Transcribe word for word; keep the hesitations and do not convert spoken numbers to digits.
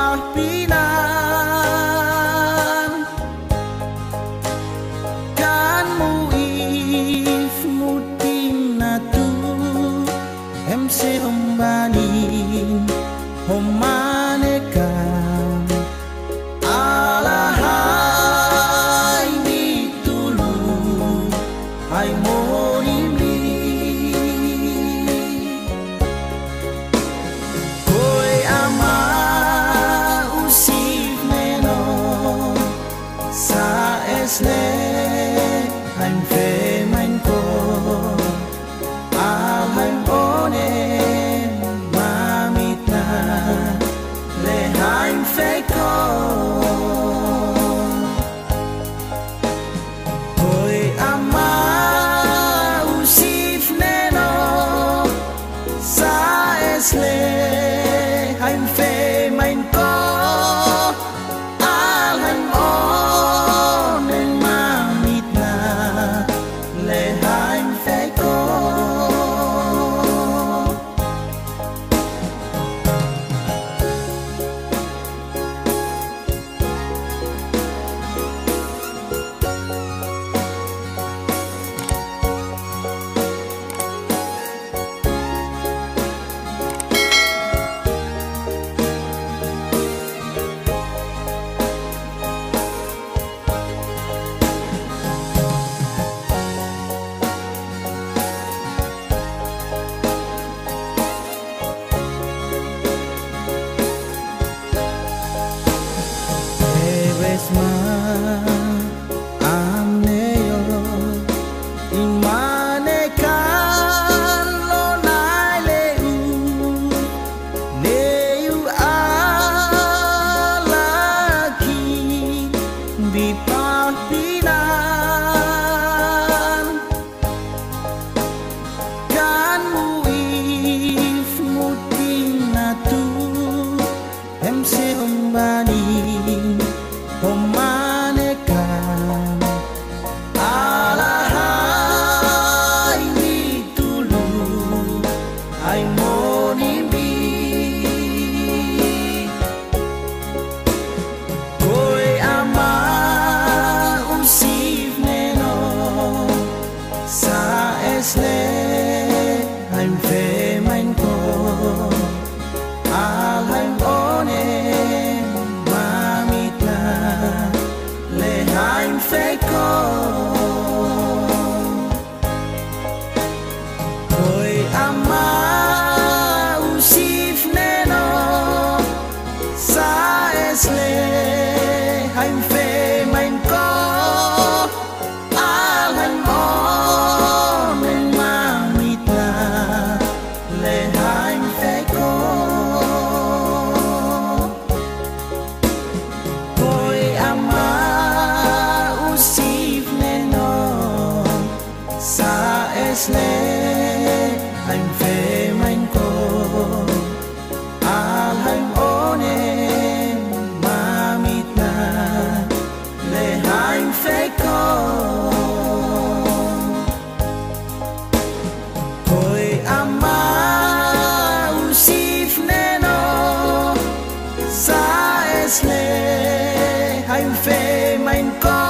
pahpinan kan muif muting na tu em se hombanin homanekam alahai ni tulu hai monimi koi ama usif neno sa esle hain fe main ko al hain one mamit na le hain fe ko koi ama usif neno sa esle hain fe main ko al hain one mamit na le hain fe ko Resma amneyo imanekan lo naileu neu alaki bipahpinan kan muif muting natu em se hombani homanekam alahai ni tulu hai monimi koi ama usif neno sa esle hain fe main ko al hain one mamit na le hain fe ko koi ama usif neno sa esle hain fe main ko al hain one mamit na le hain fe ko koi ama usif neno sa esle hain fe main ko al hain one mamit na le hain fe ko koi ama usif neno sa esle hain fe main ko